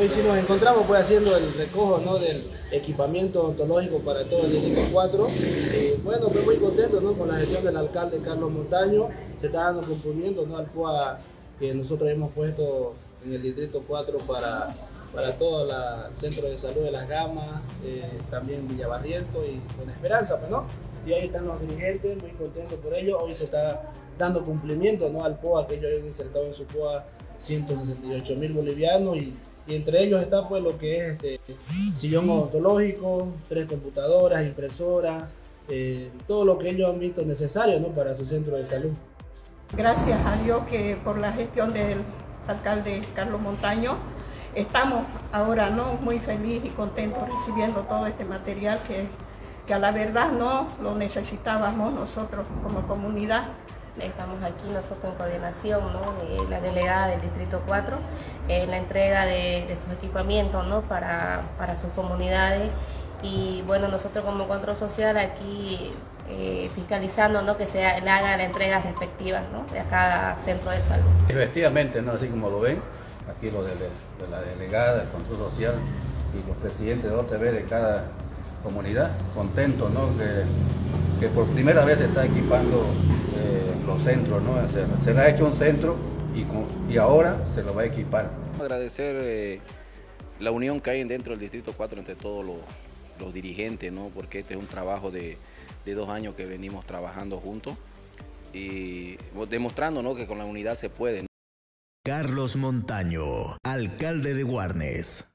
hoy sí nos encontramos pues haciendo el recojo, ¿no?, del equipamiento odontológico para todo el Distrito 4. Bueno, estoy muy contento, ¿no?, con la gestión del alcalde Carlos Montaño. Se está dando cumplimiento, ¿no?, al PUA que nosotros hemos puesto en el Distrito 4 para todo el centro de salud de Las Gamas, también Villabarriento y Buena Esperanza, pues, ¿no? Y ahí están los dirigentes, muy contentos por ello. Hoy se está dando cumplimiento, ¿no?, al POA que ellos han insertado en su POA 168.000 bolivianos y entre ellos está pues lo que es sillón odontológico, 3 computadoras, impresoras, todo lo que ellos han visto necesario, ¿no?, para su centro de salud. Gracias a Dios que por la gestión del alcalde Carlos Montaño estamos ahora, ¿no?, muy felices y contentos recibiendo todo este material que a la verdad no lo necesitábamos nosotros como comunidad. Estamos aquí nosotros en coordinación, ¿no?, la delegada del Distrito 4, en la entrega de sus equipamientos, ¿no?, para sus comunidades. Y bueno, nosotros como control social aquí fiscalizando, ¿no?, que se le haga la entrega respectiva, ¿no?, de cada centro de salud. Efectivamente, ¿no?, así como lo ven, aquí lo de la delegada, el control social y los presidentes de OTB de cada comunidad, contentos, ¿no?, que por primera vez se está equipando los centros, ¿no? Se le ha hecho un centro y ahora se lo va a equipar. Agradecer la unión que hay dentro del Distrito 4 entre todos los dirigentes, ¿no?, porque este es un trabajo de 2 años que venimos trabajando juntos y demostrando, ¿no?, que con la unidad se puede. Carlos Montaño, alcalde de Guarnes.